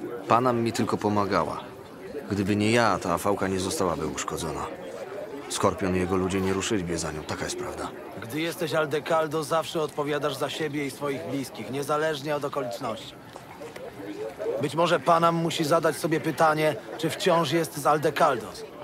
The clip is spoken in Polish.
Panam mi tylko pomagała. Gdyby nie ja, ta fałka nie zostałaby uszkodzona. Skorpion i jego ludzie nie ruszyliby za nią, taka jest prawda. Gdy jesteś Aldecaldo, zawsze odpowiadasz za siebie i swoich bliskich, niezależnie od okoliczności. Być może Panam musi zadać sobie pytanie, czy wciąż jest z Aldecaldos.